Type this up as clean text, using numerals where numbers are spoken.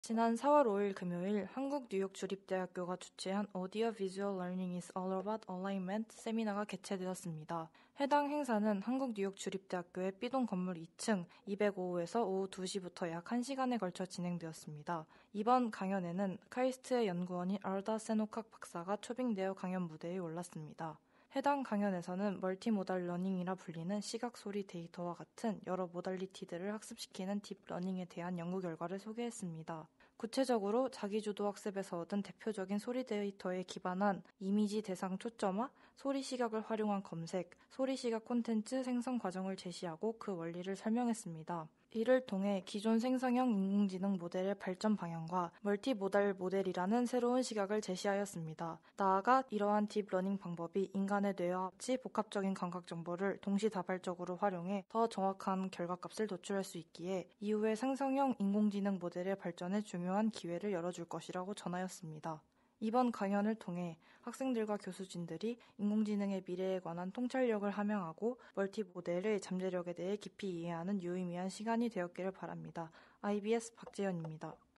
지난 4월 5일 금요일 한국 뉴욕 주립대학교가 주최한 Audio Visual Learning is All About Alignment 세미나가 개최되었습니다. 해당 행사는 한국 뉴욕 주립대학교의 B동 건물 2층 205호에서 오후 2시부터 약 1시간에 걸쳐 진행되었습니다. 이번 강연에는 카이스트의 연구원인 알다 세노칵 박사가 초빙되어 강연 무대에 올랐습니다. 해당 강연에서는 멀티모달 러닝이라 불리는 시각, 소리, 데이터와 같은 여러 모달리티들을 학습시키는 딥러닝에 대한 연구 결과를 소개했습니다. 구체적으로 자기주도 학습에서 얻은 대표적인 소리 데이터에 기반한 이미지 대상 초점화, 소리 시각을 활용한 검색, 소리 시각 콘텐츠 생성 과정을 제시하고 그 원리를 설명했습니다. 이를 통해 기존 생성형 인공지능 모델의 발전 방향과 멀티모달 모델이라는 새로운 시각을 제시하였습니다. 나아가 이러한 딥러닝 방법이 인간의 뇌와 같이 복합적인 감각 정보를 동시다발적으로 활용해 더 정확한 결과값을 도출할 수 있기에 이후에 생성형 인공지능 모델의 발전에 중요한 기회를 열어줄 것이라고 전하였습니다. 이번 강연을 통해 학생들과 교수진들이 인공지능의 미래에 관한 통찰력을 함양하고 멀티모델의 잠재력에 대해 깊이 이해하는 유의미한 시간이 되었기를 바랍니다. IBS 박재현입니다.